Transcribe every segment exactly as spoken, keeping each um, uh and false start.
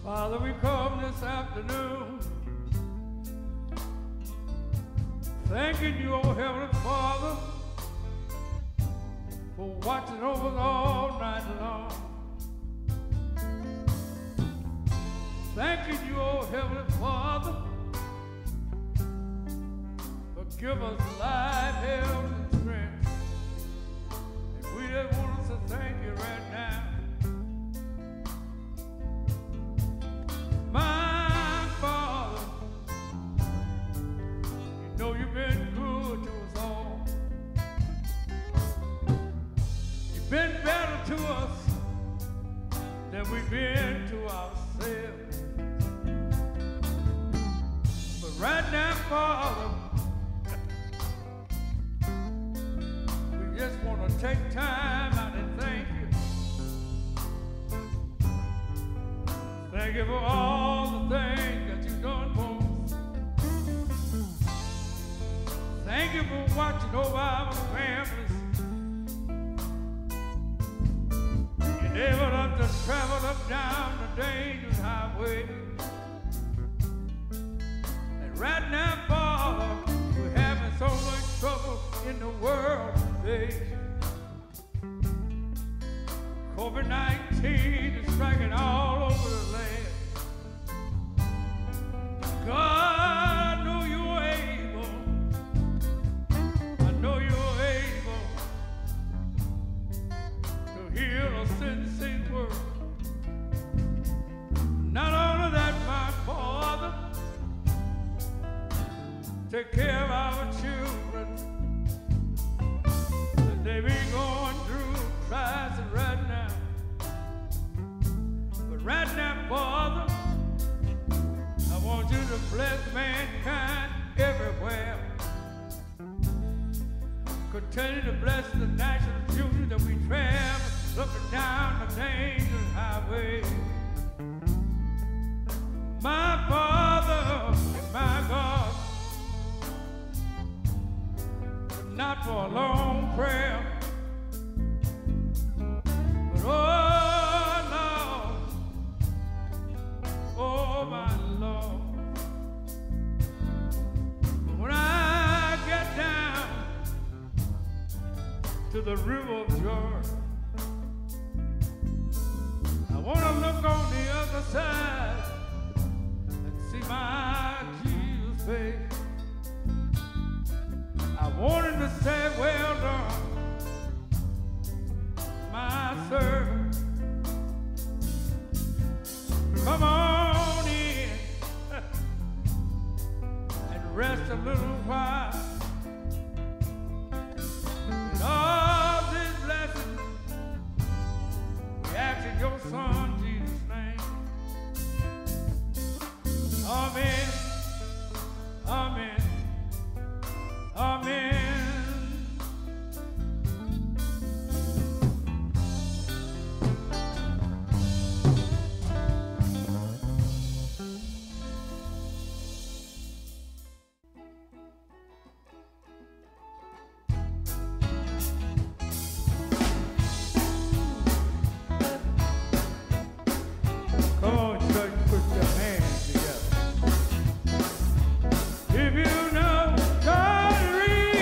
Father, we come this afternoon thanking you, oh Heavenly Father, for watching over us all night long. Thanking you, oh Heavenly Father, for giving us life, health, and strength. And we just want us to thank you right now. My Father, you know you've been good to us all. You've been better to us than we've been to ourselves. But right now, Father, we just want to take time out and thank you. Thank you for all the things that you've done for us. Thank you for watching over our families. You enabled us to travel up down the dangerous highway. And right now, Father, we're having so much trouble in the world today. COVID nineteen is striking all over the land. God, I know you're able. I know you're able to heal a sin sick world. Not only that, my Father, take care of our children. And they be going through trials right now. But right now, Father, I want you to bless mankind everywhere. Continue to bless the national children that we travel looking down the dangerous highway. My Father and my God, but not for a long prayer, but oh Lord, oh my Lord, when I get down to the river of Jordan, I want to look on the other side and see my Jesus' face. I want him to say, well done, my servant. Come on in and rest a little while. And all this blessing, we ask in your Son, Jesus' name. Amen. Amen. Amen. Come on, church, put your hands together. If you know God is real.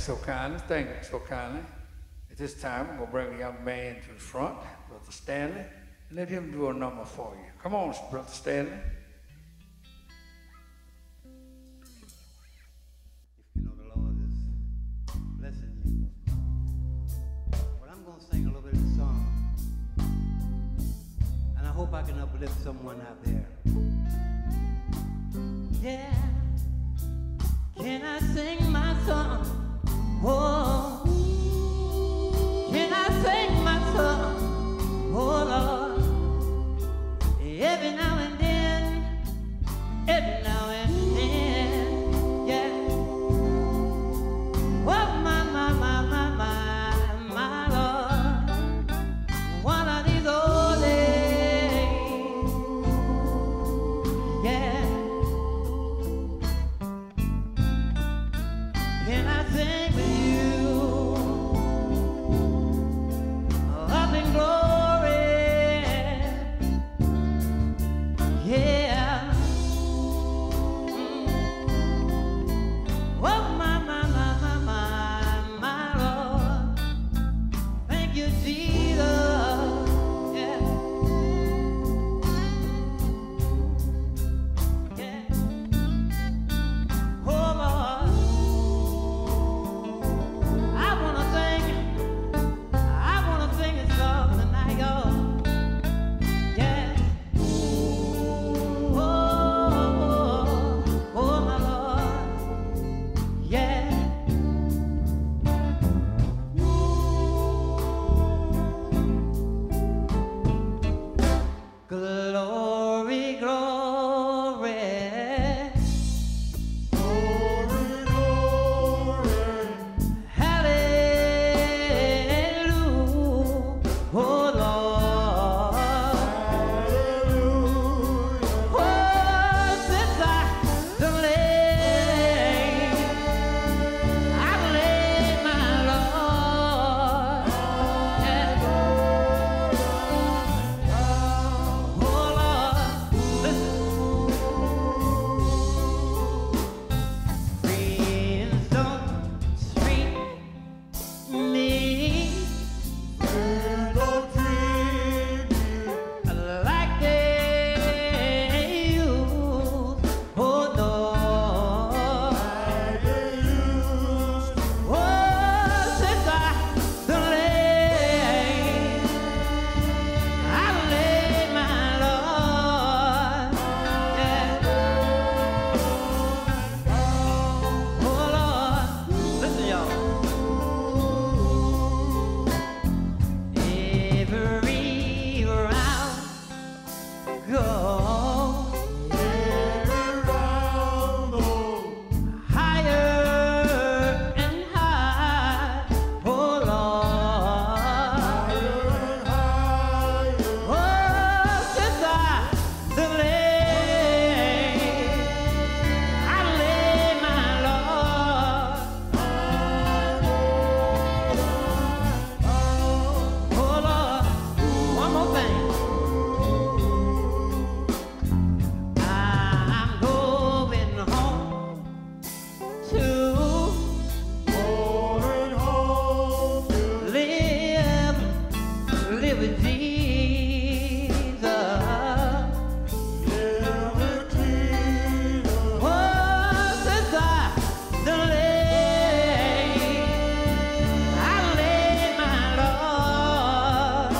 so kindly. Thank you so kindly. At this time, we're going to bring a young man to the front, Brother Stanley, and let him do a number for you. Come on, Brother Stanley. If you know the Lord is blessing you. Well, I'm going to sing a little bit of the song, and I hope I can uplift someone out there. Yeah, can I sing my song? Oh, can I sing my song? Oh Lord, every now and then, every now and then, yeah. Oh my, my, my, my, my, my Lord, one of these old days, yeah. Can I sing with you up in glory? Yeah. Mm. Oh my, my, my, my, my, my Lord. Thank you, Jesus. Yeah. Yeah. Oh Lord. I wanna sing, I wanna sing a song tonight, y'all. Yeah. Oh, oh, oh, my Lord. Yeah. Glory, glory. Hallelujah, oh Lord. Oh, since I done laid, I laid my Lord. Yeah. Oh Lord, listen. Friends don't treat me like they used. Oh no. Oh, since I done laid, I laid my Lord. Yeah. Oh Lord, listen y'all. Every round go higher and high. Oh Lord. Oh, since I done laid, I laid my Lord. Oh Lord, one more thing. I'm going home to live, live with Jesus. Oh, since I done laid, I laid my Lord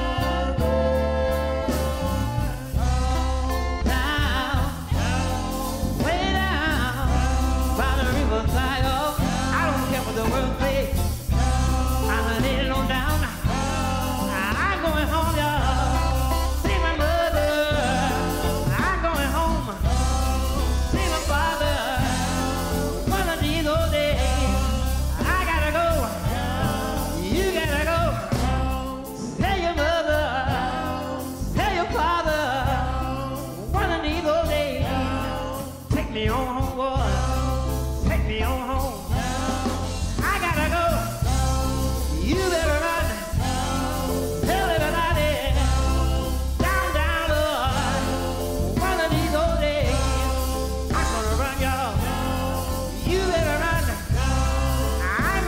down, way down by the riverside. Oh, I don't care what the world says. I'm laying on down. I'm going home, y'all. See my mother. I'm going home. See my father. One of these old days, I gotta go. You gotta go. Tell your mother. Tell your father. One of these old days, take me on home, boy. Take me on home. I gotta go. You better run. Tell everybody. Down, down, Lord. One of these old days, I'm gonna run, y'all. You better run. I'm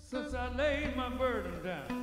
since I laid my burden down.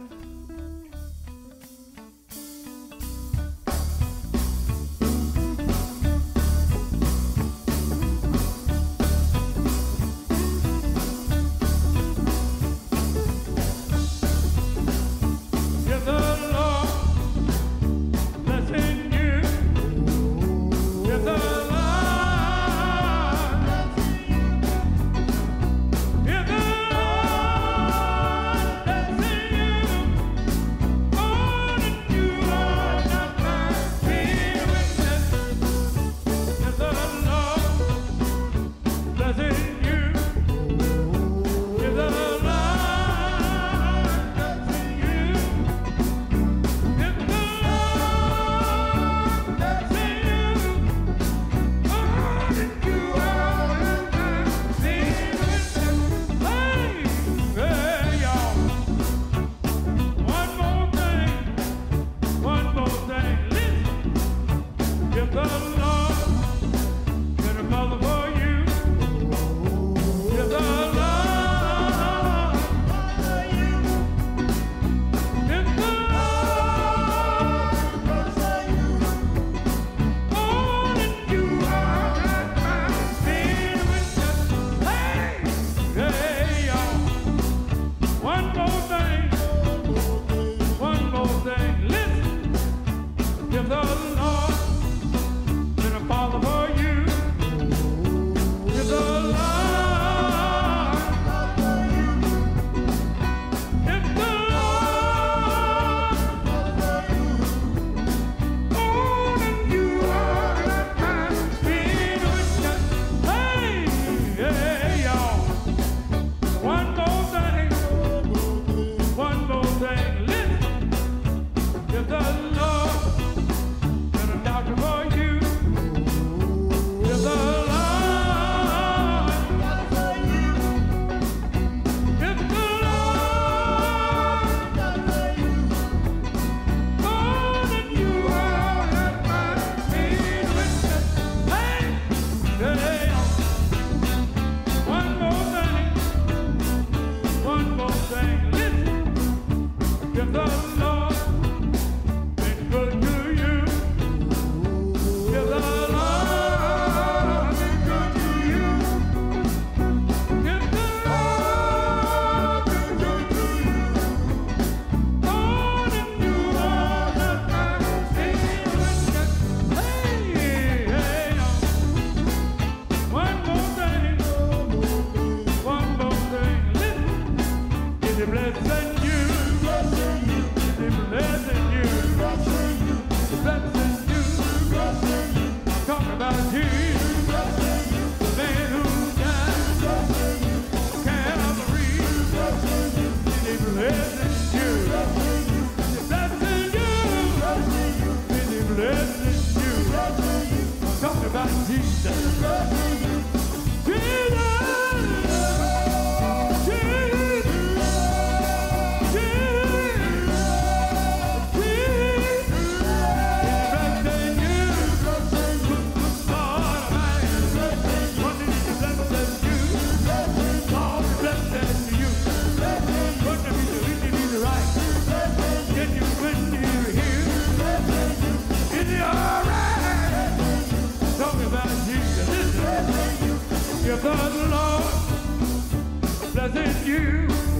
The Lord blessing you.